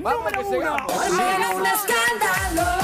Vamos número que 1. llegamos. Era un escándalo.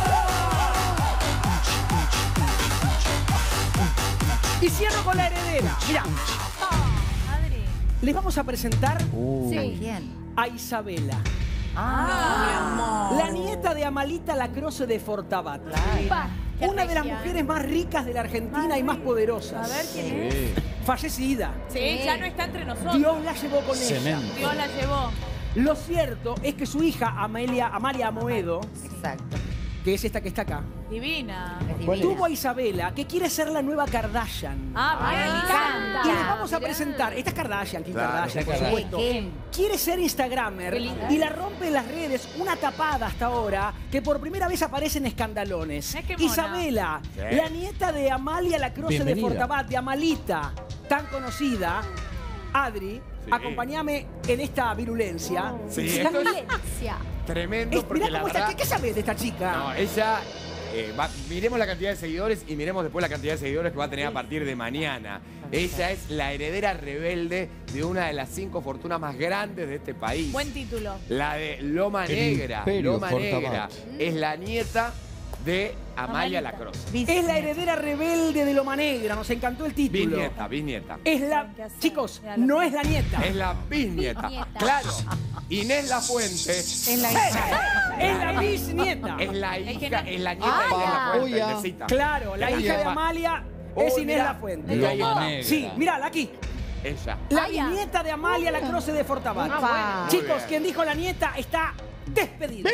Y cierro con la heredera. Mirá, Adri. les vamos a presentar Sí. ¿Quién? a Isabela, Mi amor. la nieta de Amalita Lacroce de Fortabat. Pa, qué Una de las regia, mujeres más ricas de la Argentina y más poderosas. A ver quién es. Fallecida. Sí, ya no está entre nosotros. Dios la llevó con ella. Cemento. Dios la llevó. Lo cierto es que su hija, Amalia Amoedo, Exacto. que es esta que está acá, Divina. Es ¿Cuál divina. tuvo a Isabela, que quiere ser la nueva Kardashian. Ah, bien, me encanta. Y les vamos a presentar, esta es Kardashian, Kim Claro, Kardashian, por esta supuesto. Kim. Quiere ser Instagramer Qué linda. y la rompe en las redes, una tapada hasta ahora, que por primera vez aparece en escandalones. Qué mona. Isabela, Sí. la nieta de Amalia Lacroce de Bienvenida. Fortabat, de Amalita, tan conocida. Adri, Sí. acompáñame en esta virulencia. Sí, La esto es Violencia. tremendo porque Mirá la cómo está, verdad... ¿qué sabes de esta chica? No, ella... miremos la cantidad de seguidores y miremos después la cantidad de seguidores que va a tener a partir de mañana. Ella es la heredera rebelde de una de las 5 fortunas más grandes de este país. Buen título. La de Loma El Negra. Imperio Loma Fortabat. Negra. Es la nieta de Amalia Lacroce. Es la heredera rebelde de Loma Negra, nos encantó el título. Bisnieta, bisnieta. Es la... ¿Qué hacer? Chicos, Mira la no foto. es la nieta. Es la bisnieta. Bisnieta. Claro. Inés Lafuente Es la hija. Es la bisnieta. es la Es que hija, no- es la nieta de Inés Ah, Lafuente, uy, ya. Inesita. Claro, la Ella hija de llama- Amalia Oh, es Inés mirá. Lafuente. Y ahí Loma está. Negra. Sí, mirala aquí. Ella. La Ah, ya. bisnieta de Amalia Lacroce de Fortabat. Upa. Chicos, Muy bien. quien dijo la nieta está despedido.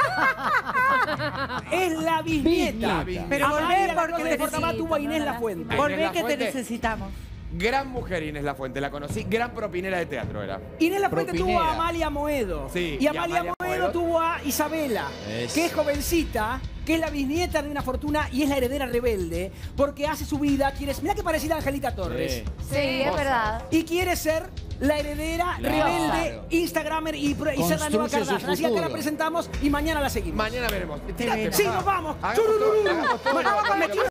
Es la bisnieta. Bisnieta. Pero Amalia volvé Lacroce porque de Fortabat necesito, tuvo a Inés no la Lafuente. Inés Volvé que te Lafuente. necesitamos. Gran mujer Inés Lafuente, la conocí. Gran propinera de teatro era. Inés Lafuente tuvo Propinera. a Amalia Moedo. Sí, y y Amalia Amalia Moedo Moedo tuvo a Isabela, Eso. que es jovencita, que es la bisnieta de una fortuna y es la heredera rebelde, porque hace su vida, mirá que parecida a Angelita Torres. Sí. Sí, es verdad. Y quiere ser la heredera Claro. rebelde, Instagramer y ser la nueva Construye su Kardashian. Así que acá la futuro. presentamos y mañana la seguimos. Mañana veremos. Sí, nos vamos. Hagamos todo, Chururú. hagamos todo. Bueno, me tiro